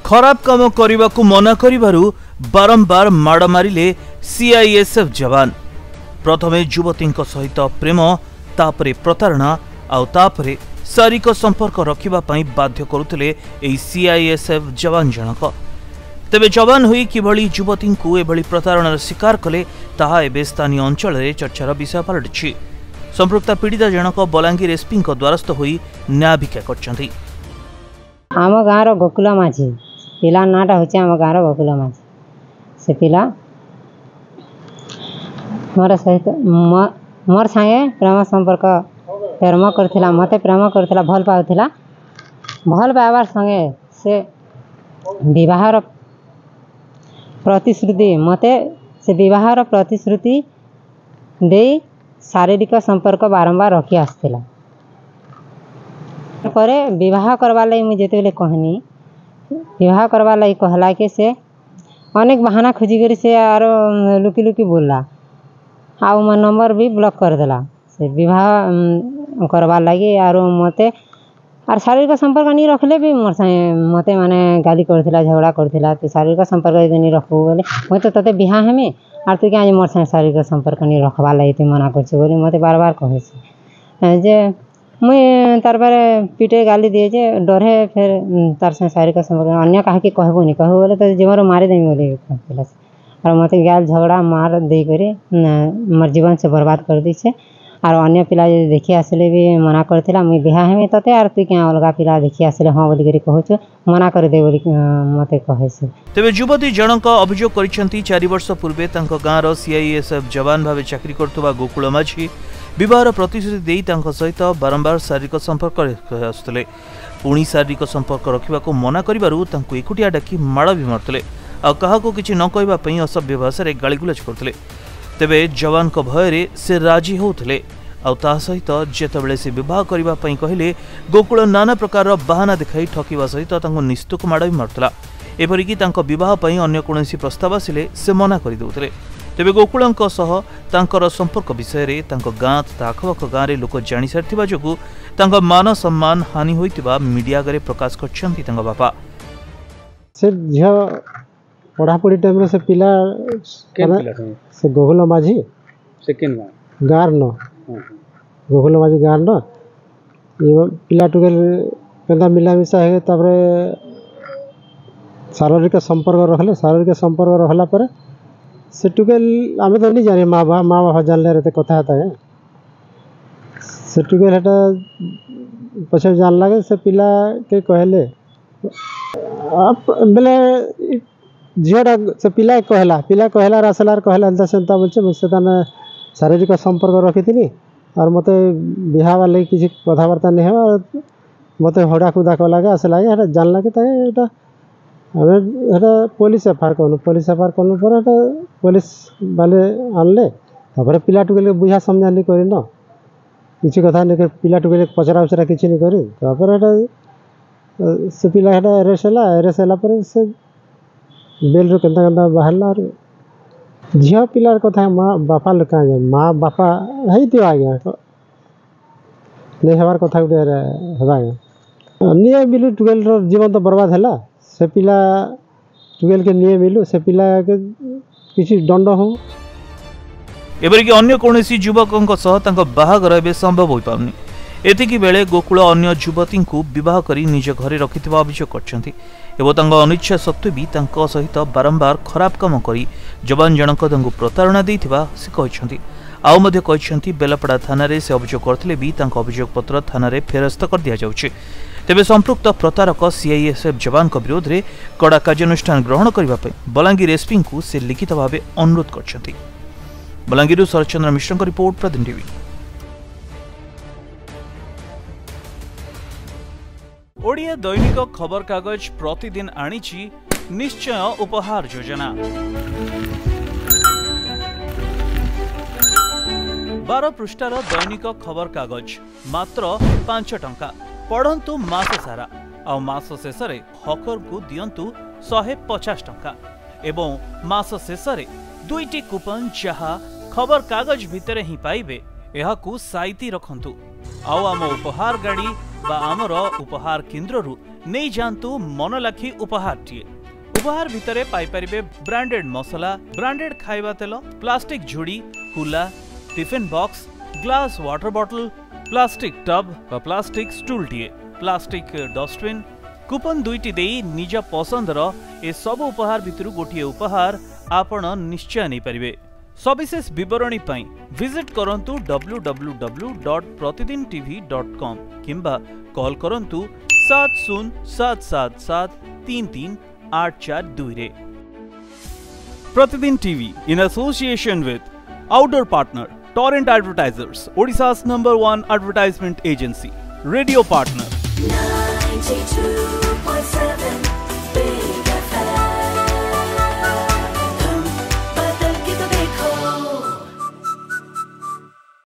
खराब काम करने को मना करिबारु बारंबार माड़ मारिले सीआईएसएफ जवान। प्रथमे युवती सहित प्रेम तापरे प्रतारणा आउ तापरे शारीरिक संपर्क रखिबा पई बाध्य करुथिले एई सीआईएसएफ जवान जनक। तेबे जवान होई किभली युवती को एभली प्रतारणार शिकार कले ताहा एबे स्थानीय अंचल रे चर्चार विषय पलटिछि। संपृक्त पीड़िता जनक बलांगीर एसपी द्वारस्थ होई न्याय भिक्षा करछन्ति। आम गाँव गोकुला माझी पिला नाटा हूँ आम गाँव गोकुला माझी से पिला मोर सहित मोर सांगे प्रेम संपर्क प्रेम करथिला मते प्रेम करथिला भल पाउथिला भल पाइबार संगे से विवाहर प्रतिश्रुति मते से विवाहर प्रतिश्रुति दे शारीरिक संपर्क बारंबार रखी आसथिला। पर विवाह करवा लगी मुझे जिते कहनी विवाह करवा लगी कहला कि से अनेक बहाना खोजी कर से आर लुकी लुकी बोलला आउ मो नंबर भी ब्लॉक कर देला से विवाह करवा लगी आर मते आर शारीरिक संपर्क नहीं रखले भी मोर संगे मते माने गाली करथिला झगड़ा करथिला तो शारीरिक संपर्क यदि नहीं रखबो बोले मैं तो तते बिहा हेमी आर तू क्या मोर संगे शारीरिक संपर्क नहीं रखवा लगी तू मना करछ बोली मते बार बार कहे छे जे मुई तार बारे पीटे गाली दिए जे डरे फिर तार से शारीरिक संपर्क अन्य कहा कि कहबो नहीं कहबो बोले तो जीवन मारी देमी बोले कहला और मते गाल झगड़ा मार दे करे मोर जीवन से बर्बाद कर दी छे और अन्य पिला देखि आसले भी मना करथिला मुई बिहा हेमी तते आर तू क्या अलगा पिला देखि आसले हां बोली करी कहछु मना कर दे बोली मते कहे छे। तेबे युवती जनक अभियोग करिसेंती 4 वर्ष पूर्वे तांको गाँव रो सीआईएसएफ जवान भावे चाकरी करतुवा गोकुल माझी विवाहर प्रतिश्रुति देई तांको सहित बारंबार शारीरिक संपर्क आसुतले। पुणी शारीरिक संपर्क रखा मना करिबारु तांको एकुटिया डाकी माड़ भी मारुतले आ काहाको किछि न कहबा पई असभ्य भाषा गालीगुलज करथिले। तेबे जवान को भय से राजी होउथले आ ता सहित जेतेबेले से विवाह करबा पई कहिले गोकुल नाना प्रकार बहाना देखाई ठकिबा सहित तांको निस्तुक माड़ भी मारुतला। एपरिकी तांको विवाह पई अन्य कोनोसी प्रस्ताव आसिले से मना करि दउथले। तेबे गोकुलंक सह तांकर संपर्क विषय रे तांको गाँ तथा आखपाख गाँव रे लोक जानि सारिथिबा जोगु तांको मान सम्मान हानि होइतिबा मीडिया गरे प्रकाश करछन्ति तांको बापा। से झिया पढ़ा पढ़ी टाइम रे से पिला से गोकुल माझी सेकेंड गार न गोकुल माझी गार न ये पिला टुगेल पेंदा मिला मिसा है तापरे शारीरिक संपर्क रखले शारीरिक संपर्क रखला पर से टुकेल आम तो नहीं जाने माँ बाप जानले रहते कथा था से टुकेल हेटा पछे जान लगे से पिला के कहले बेले झीटा से पिला कहला रासलार कहला सेंता बोलছে मुझसे ताने शारीरिक संपर्क रखी थी और मते बिहा वाले किसी कथबार्ता नहीं है मते हड़ा खुदा को लगे आसे लगे हेटा जान लगे तो हेटा पुलिस एफआईआर करूँ पर पुलिस वाले आनले तापर पिला टुकेल बुझा समझा नहीं करी न किसी कथा नहीं पिला टुकेल पचरा उचरा किसी नहीं करी तापर हेटा से पिला हेटा एरेस्ट होला पर से बेल रो केंता केंता बाहरला और झिया पिलार कथा माँ बापा लोक माँ बापा है तो आज्ञा नहीं हमार कथा गुटे हेबा नहीं मिलू टुकेल जीवन तो बर्बाद है से पिला टुकेल के नहीं मिलू से पिला के किसी दंड हो एबरिकी अन्य कोनोसी युवकंक सह तांको बाहागर एबे संभव होई पाउनी। एतिकी बेले गोकुल अन्य युवती को विवाह करी निज घरे रखिथिबा अभियोग करछन्ती एवं तांको अनिच्छा सत्वे भी तांको सहित बारंबार खराब काम करी जवान जनक तांको प्रतारणा देइथिबा से कहछन्ती। आउ मध्ये कहछन्ती बेलपड़ा थाना रे से अभियोग करथिले भी तांको अभियोग पत्र थाना रे फेरस्त कर दिया जाउछि। तेबे संपृक्त प्रतारक सीआईएसएफ जवान को विरोध रे कड़ा कार्यानुष्ठान ग्रहण करबा पई बलांगीर एसपी को से लिखित भावे अनुरोध करछन्ती। बलांगीर शरचंद्र मिश्र को रिपोर्ट प्रदिन टीवी। ओडिया दैनिक खबर कागज प्रतिदिन आनिछि निश्चय उपहार योजना। 12 पृष्ठार दैनिक खबर कागज मात्र 5 टंका पढ़ंतु मास सारा आ मास शेष हकर को दियंतु 150 टंका एवं मास शेष 2टी कूपन जहा खबर कागज भितर ही पाइबे एहाकू साइती रखंतु। आउ आम उपहार गाड़ी बा आमर उपहार केन्द्ररू नहीं जांतु मन लाखी उपहार टीए। उपहार भितरे पाई परिबे ब्रांडेड मसला, ब्रांडेड खाइबा तेल, प्लास्टिक झुड़ी, कुला, tiffin box, glass water bottle, plastic tub बा प्लास्टिक स्टूल टीए, प्लास्टिक डस्टबिन, कूपन दुईटी देई निज पसंदर ए सब उपहार भितरु गोटिए उपहार आपण निश्चय नहीं परिबे। सविशेष विवरणी पाई विजिट करंतु www.pratidintv.com किंबा कॉल करंतु 7077733842 रे। प्रतिदिन TV in association with outdoor partner Torrent advertisers, ओडिशा's #1 advertisement agency, radio partner 92.7